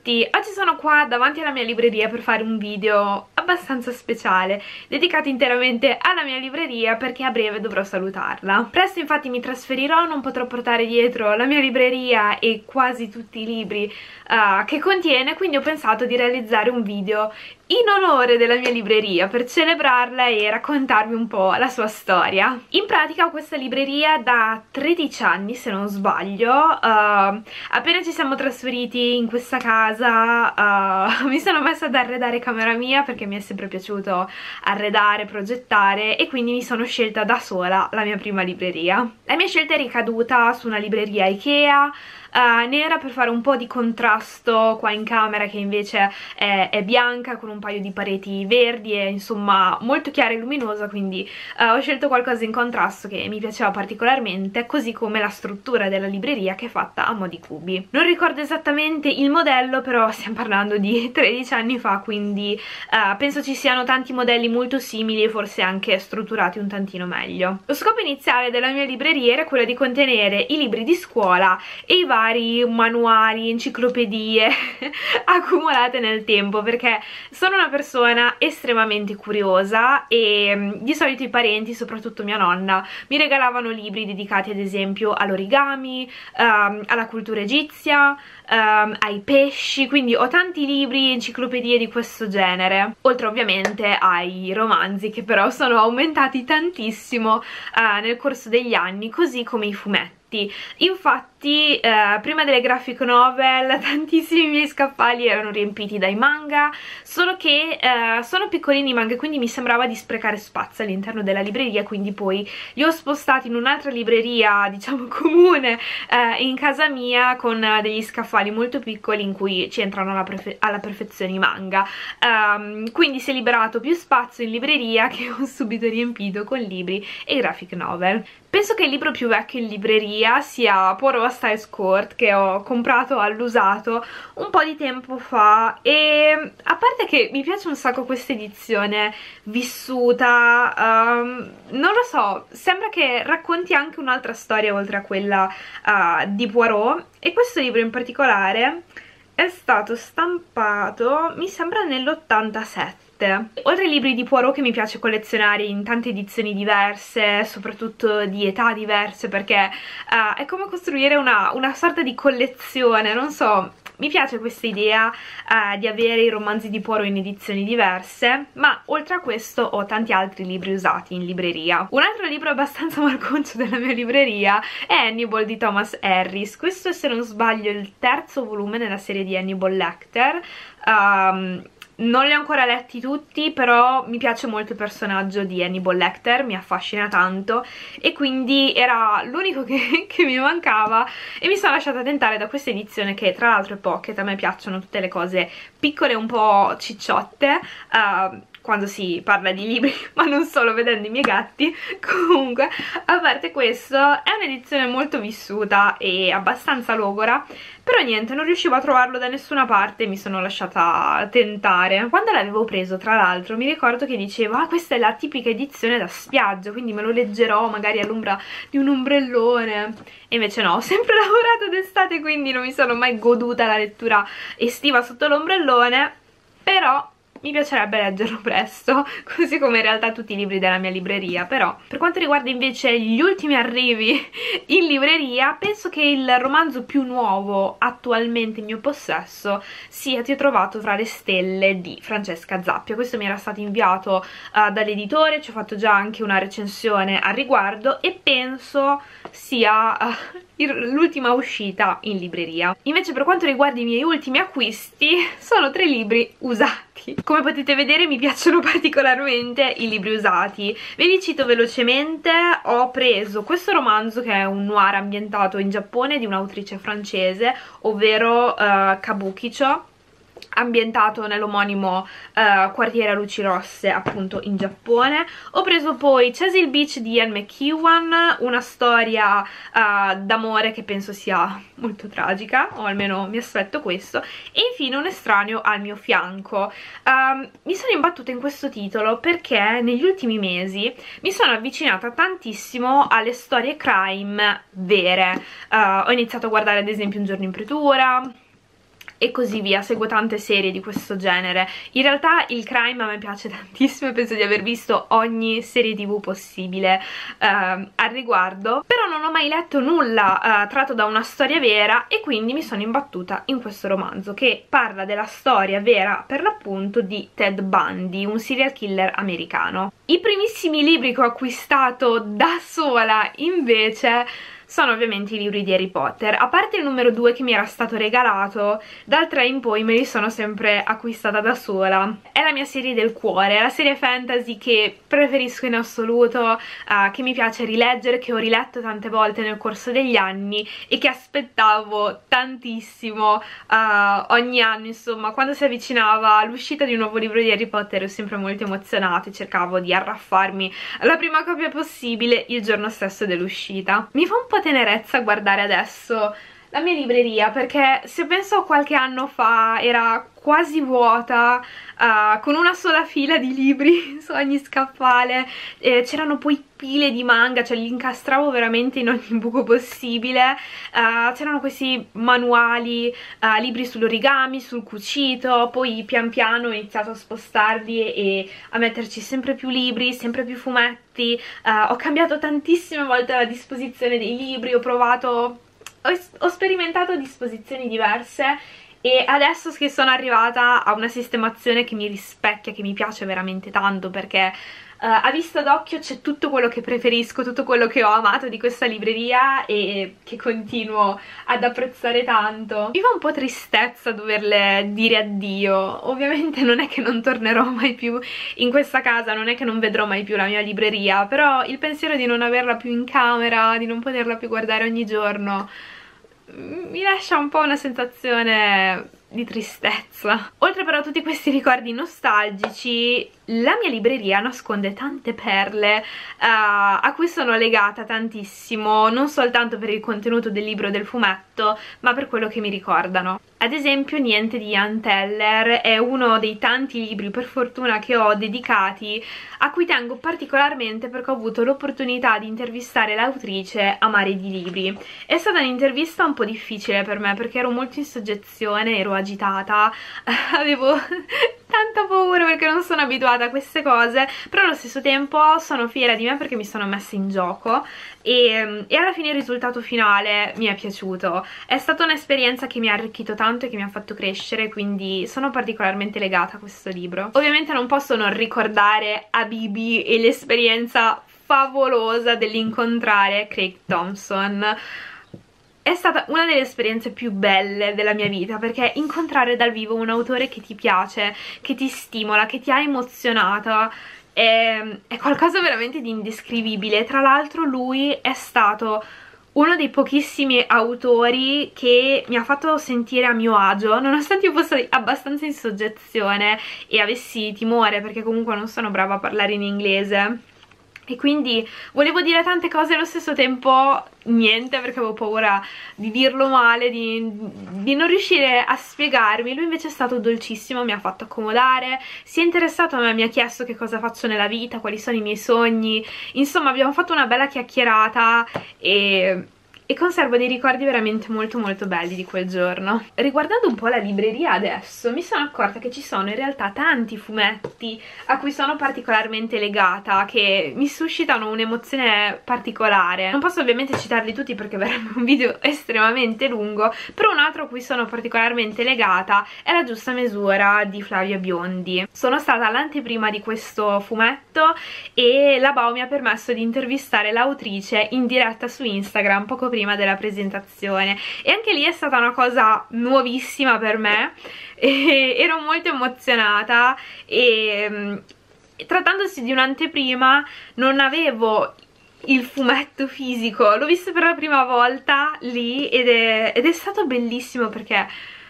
tutti, oggi sono qua davanti alla mia libreria per fare un video abbastanza speciale dedicato interamente alla mia libreria perché a breve dovrò salutarla. Presto infatti mi trasferirò, non potrò portare dietro la mia libreria e quasi tutti i libri che contiene, quindi ho pensato di realizzare un video in onore della mia libreria per celebrarla e raccontarvi un po' la sua storia. In pratica ho questa libreria da 13 anni se non sbaglio. Appena ci siamo trasferiti in questa casa mi sono messa ad arredare camera mia perché mi è sempre piaciuto arredare, progettare, e quindi mi sono scelta da sola la mia prima libreria. La mia scelta è ricaduta su una libreria Ikea nera per fare un po' di contrasto qua in camera, che invece è bianca con un paio di pareti verdi e insomma molto chiara e luminosa, quindi ho scelto qualcosa in contrasto che mi piaceva particolarmente, così come la struttura della libreria che è fatta a mo' di cubi. Non ricordo esattamente il modello, però stiamo parlando di 13 anni fa, quindi penso ci siano tanti modelli molto simili e forse anche strutturati un tantino meglio. Lo scopo iniziale della mia libreria era quello di contenere i libri di scuola e i vari manuali, enciclopedie accumulate nel tempo, perché sono una persona estremamente curiosa e di solito i parenti, soprattutto mia nonna, mi regalavano libri dedicati ad esempio all'origami, alla cultura egizia, ai pesci, quindi ho tanti libri e enciclopedie di questo genere, oltre ovviamente ai romanzi che però sono aumentati tantissimo nel corso degli anni, così come i fumetti. Infatti prima delle graphic novel tantissimi miei scaffali erano riempiti dai manga, solo che sono piccolini i manga, quindi mi sembrava di sprecare spazio all'interno della libreria, quindi poi li ho spostati in un'altra libreria, diciamo comune, in casa mia, con degli scaffali molto piccoli in cui ci entrano alla perfezione i manga. Quindi si è liberato più spazio in libreria, che ho subito riempito con libri e graphic novel. Penso che il libro più vecchio in libreria sia Poirot Styles Court, che ho comprato all'usato un po' di tempo fa, e a parte che mi piace un sacco questa edizione vissuta, non lo so, sembra che racconti anche un'altra storia oltre a quella di Poirot, e questo libro in particolare è stato stampato, mi sembra, nell'87. Oltre ai libri di Poirot, che mi piace collezionare in tante edizioni diverse, soprattutto di età diverse, perché è come costruire una sorta di collezione, non so, mi piace questa idea di avere i romanzi di Poirot in edizioni diverse, ma oltre a questo ho tanti altri libri usati in libreria. Un altro libro abbastanza malconcio della mia libreria è Hannibal di Thomas Harris. Questo è, se non sbaglio, il terzo volume nella serie di Hannibal Lecter. Non li ho ancora letti tutti, però mi piace molto il personaggio di Hannibal Lecter, mi affascina tanto, e quindi era l'unico che mi mancava, e mi sono lasciata tentare da questa edizione, che tra l'altro è pocket. A me piacciono tutte le cose piccole, un po' cicciotte, quando si parla di libri, ma non solo, vedendo i miei gatti. Comunque, a parte questo, è un'edizione molto vissuta e abbastanza logora, però niente, non riuscivo a trovarlo da nessuna parte e mi sono lasciata tentare. Quando l'avevo preso, tra l'altro, mi ricordo che dicevo: ah, questa è la tipica edizione da spiaggia, quindi me lo leggerò magari all'ombra di un ombrellone. E invece no, ho sempre lavorato d'estate, quindi non mi sono mai goduta la lettura estiva sotto l'ombrellone, però mi piacerebbe leggerlo presto, così come in realtà tutti i libri della mia libreria. Però per quanto riguarda invece gli ultimi arrivi in libreria, penso che il romanzo più nuovo attualmente in mio possesso sia Ti ho trovato fra le stelle di Francesca Zappia. Questo mi era stato inviato dall'editore, ci ho fatto già anche una recensione al riguardo e penso sia l'ultima uscita in libreria. Invece per quanto riguarda i miei ultimi acquisti, sono 3 libri usati. Come potete vedere mi piacciono particolarmente i libri usati. Ve li cito velocemente. Ho preso questo romanzo, che è un noir ambientato in Giappone, di un'autrice francese, ovvero Kabukicho, ambientato nell'omonimo quartiere a luci rosse, appunto in Giappone. Ho preso poi Cecil Beach di Ian McEwan, una storia d'amore che penso sia molto tragica, o almeno mi aspetto questo. E infine Un estraneo al mio fianco. Mi sono imbattuta in questo titolo perché negli ultimi mesi mi sono avvicinata tantissimo alle storie crime vere. Ho iniziato a guardare ad esempio Un giorno in pretura, e così via. Seguo tante serie di questo genere. In realtà il crime a me piace tantissimo e penso di aver visto ogni serie TV possibile al riguardo, però non ho mai letto nulla tratto da una storia vera, e quindi mi sono imbattuta in questo romanzo che parla della storia vera per l'appunto di Ted Bundy, un serial killer americano. I primissimi libri che ho acquistato da sola invece sono ovviamente i libri di Harry Potter. A parte il numero 2 che mi era stato regalato, dal 3 in poi me li sono sempre acquistata da sola. È la mia serie del cuore, è la serie fantasy che preferisco in assoluto, che mi piace rileggere, che ho riletto tante volte nel corso degli anni e che aspettavo tantissimo ogni anno. Insomma, quando si avvicinava l'uscita di un nuovo libro di Harry Potter ero sempre molto emozionata e cercavo di arraffarmi la prima copia possibile il giorno stesso dell'uscita. Mi fa un po' tenerezza guardare adesso la mia libreria, perché se penso a qualche anno fa era quasi vuota, con una sola fila di libri su ogni scaffale, c'erano poi pile di manga, cioè li incastravo veramente in ogni buco possibile, c'erano questi manuali, libri sull'origami, sul cucito, poi pian piano ho iniziato a spostarli e a metterci sempre più libri, sempre più fumetti, ho cambiato tantissime volte la disposizione dei libri, ho sperimentato disposizioni diverse e adesso che sono arrivata a una sistemazione che mi rispecchia, che mi piace veramente tanto, perché a vista d'occhio c'è tutto quello che preferisco, tutto quello che ho amato di questa libreria e che continuo ad apprezzare tanto. Mi fa un po' tristezza doverle dire addio. Ovviamente non è che non tornerò mai più in questa casa, non è che non vedrò mai più la mia libreria, però il pensiero di non averla più in camera, di non poterla più guardare ogni giorno, mi lascia un po' una sensazione di tristezza. Oltre però a tutti questi ricordi nostalgici, la mia libreria nasconde tante perle a cui sono legata tantissimo, non soltanto per il contenuto del libro o del fumetto, ma per quello che mi ricordano. Ad esempio Niente di Ian Teller è uno dei tanti libri, per fortuna, che ho dedicati, a cui tengo particolarmente perché ho avuto l'opportunità di intervistare l'autrice a Mare di Libri. È stata un'intervista un po' difficile per me perché ero molto in soggezione, ero agitata, avevo tanta paura perché non sono abituata a queste cose, però allo stesso tempo sono fiera di me perché mi sono messa in gioco e alla fine il risultato finale mi è piaciuto. È stata un'esperienza che mi ha arricchito tanto e che mi ha fatto crescere, quindi sono particolarmente legata a questo libro. Ovviamente non posso non ricordare Habibi e l'esperienza favolosa dell'incontrare Craig Thompson. È stata una delle esperienze più belle della mia vita, perché incontrare dal vivo un autore che ti piace, che ti stimola, che ti ha emozionata è qualcosa veramente di indescrivibile. Tra l'altro lui è stato uno dei pochissimi autori che mi ha fatto sentire a mio agio, nonostante io fossi abbastanza in soggezione e avessi timore perché comunque non sono brava a parlare in inglese. E quindi volevo dire tante cose e allo stesso tempo niente, perché avevo paura di dirlo male, di non riuscire a spiegarmi. Lui invece è stato dolcissimo, mi ha fatto accomodare, si è interessato a me, mi ha chiesto che cosa faccio nella vita, quali sono i miei sogni. Insomma, abbiamo fatto una bella chiacchierata e conservo dei ricordi veramente molto molto belli di quel giorno. Riguardando un po' la libreria adesso mi sono accorta che ci sono in realtà tanti fumetti a cui sono particolarmente legata, che mi suscitano un'emozione particolare. Non posso ovviamente citarli tutti perché verrebbe un video estremamente lungo, però un altro a cui sono particolarmente legata è La giusta misura di Flavia Biondi. Sono stata all'anteprima di questo fumetto e la Bao mi ha permesso di intervistare l'autrice in diretta su Instagram poco prima della presentazione, e anche lì è stata una cosa nuovissima per me e ero molto emozionata. E trattandosi di un'anteprima non avevo il fumetto fisico, l'ho visto per la prima volta lì ed è stato bellissimo, perché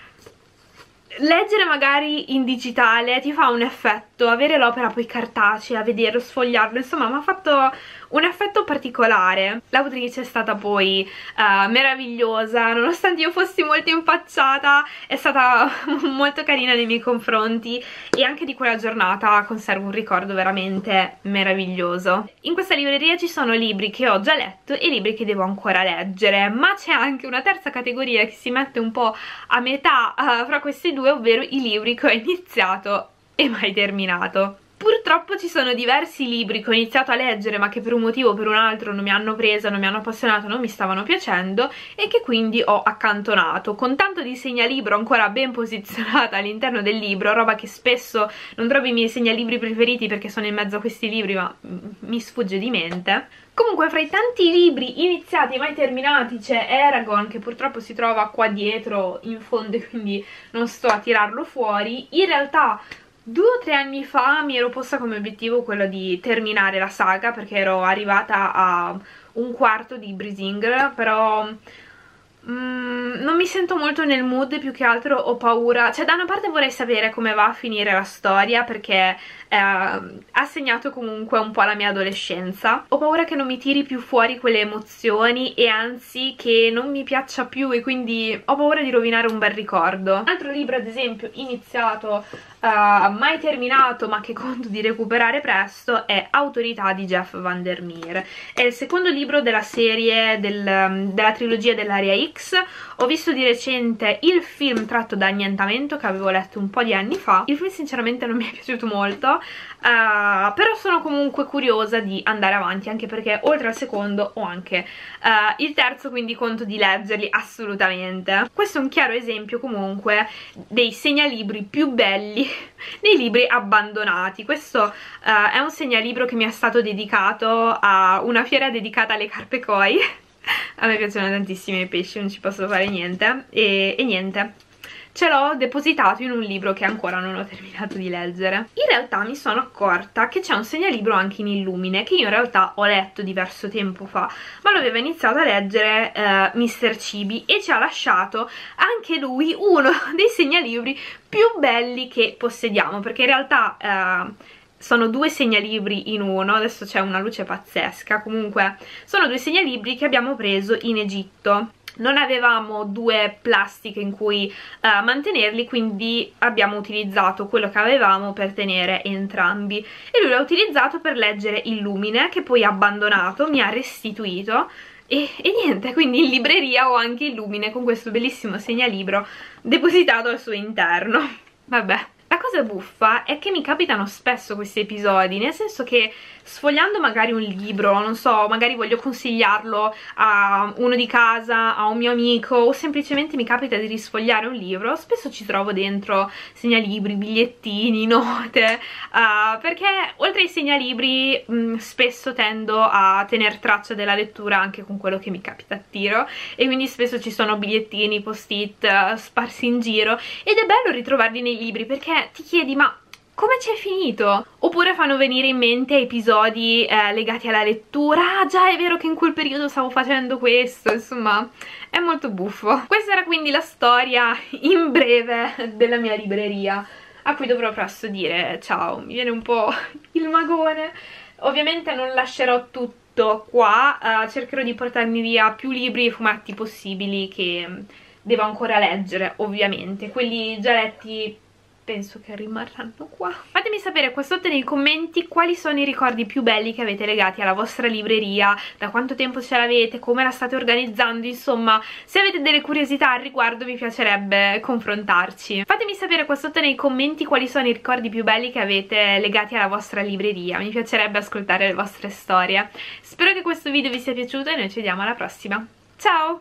leggere magari in digitale ti fa un effetto, avere l'opera poi cartacea, vederlo, sfogliarlo, insomma mi ha fatto un effetto particolare. L'autrice è stata poi meravigliosa, nonostante io fossi molto impacciata, è stata molto carina nei miei confronti e anche di quella giornata conservo un ricordo veramente meraviglioso. In questa libreria ci sono libri che ho già letto e libri che devo ancora leggere, ma c'è anche una terza categoria che si mette un po' a metà fra questi due, ovvero i libri che ho iniziato e mai terminato. Purtroppo ci sono diversi libri che ho iniziato a leggere ma che per un motivo o per un altro non mi hanno presa, non mi hanno appassionato, non mi stavano piacendo e che quindi ho accantonato, con tanto di segnalibro ancora ben posizionata all'interno del libro, roba che spesso non trovo i miei segnalibri preferiti perché sono in mezzo a questi libri ma mi sfugge di mente. Comunque fra i tanti libri iniziati e mai terminati c'è Eragon, che purtroppo si trova qua dietro in fondo e quindi non sto a tirarlo fuori. In realtà 2 o 3 anni fa mi ero posta come obiettivo quello di terminare la saga perché ero arrivata a un quarto di Brisingr, però non mi sento molto nel mood, più che altro ho paura, cioè da una parte vorrei sapere come va a finire la storia perché ha segnato comunque un po' la mia adolescenza, ho paura che non mi tiri più fuori quelle emozioni e anzi che non mi piaccia più e quindi ho paura di rovinare un bel ricordo. Un altro libro ad esempio iniziato mai terminato ma che conto di recuperare presto è Autorità di Jeff Vandermeer. È il secondo libro della serie della trilogia dell'Area X. Ho visto di recente il film tratto da Annientamento che avevo letto un po' di anni fa. Il film sinceramente non mi è piaciuto molto, però sono comunque curiosa di andare avanti anche perché oltre al secondo ho anche il terzo, quindi conto di leggerli assolutamente. Questo è un chiaro esempio comunque dei segnalibri più belli nei libri abbandonati. Questo è un segnalibro che mi è stato dedicato a una fiera dedicata alle carpe koi. A me piacciono tantissimo i pesci, non ci posso fare niente e niente, ce l'ho depositato in un libro che ancora non ho terminato di leggere. In realtà mi sono accorta che c'è un segnalibro anche in Illumine che io in realtà ho letto diverso tempo fa, ma lo aveva iniziato a leggere Mr. Cibi e ci ha lasciato anche lui uno dei segnalibri più belli che possediamo, perché in realtà sono 2 segnalibri in uno, adesso c'è una luce pazzesca, comunque sono 2 segnalibri che abbiamo preso in Egitto. Non avevamo 2 plastiche in cui mantenerli, quindi abbiamo utilizzato quello che avevamo per tenere entrambi e lui l'ha utilizzato per leggere Illumine, che poi ha abbandonato, mi ha restituito e niente, quindi in libreria ho anche Illumine con questo bellissimo segnalibro depositato al suo interno. Vabbè. La cosa buffa è che mi capitano spesso questi episodi, nel senso che sfogliando magari un libro, non so, magari voglio consigliarlo a uno di casa, a un mio amico, o semplicemente mi capita di risfogliare un libro, spesso ci trovo dentro segnalibri, bigliettini, note, perché oltre ai segnalibri spesso tendo a tener traccia della lettura anche con quello che mi capita a tiro e quindi spesso ci sono bigliettini, post-it sparsi in giro ed è bello ritrovarli nei libri perché ti chiedi ma come ci è finito? Oppure fanno venire in mente episodi legati alla lettura. Ah già, è vero che in quel periodo stavo facendo questo, insomma è molto buffo. Questa era quindi la storia in breve della mia libreria, a cui dovrò presto dire ciao, mi viene un po' il magone. Ovviamente non lascerò tutto qua, cercherò di portarmi via più libri e fumetti possibili che devo ancora leggere, ovviamente. Quelli già letti penso che rimarranno qua. Fatemi sapere qua sotto nei commenti quali sono i ricordi più belli che avete legati alla vostra libreria, da quanto tempo ce l'avete, come la state organizzando, insomma se avete delle curiosità al riguardo mi piacerebbe confrontarci. Fatemi sapere qua sotto nei commenti quali sono i ricordi più belli che avete legati alla vostra libreria, mi piacerebbe ascoltare le vostre storie. Spero che questo video vi sia piaciuto e noi ci vediamo alla prossima. Ciao!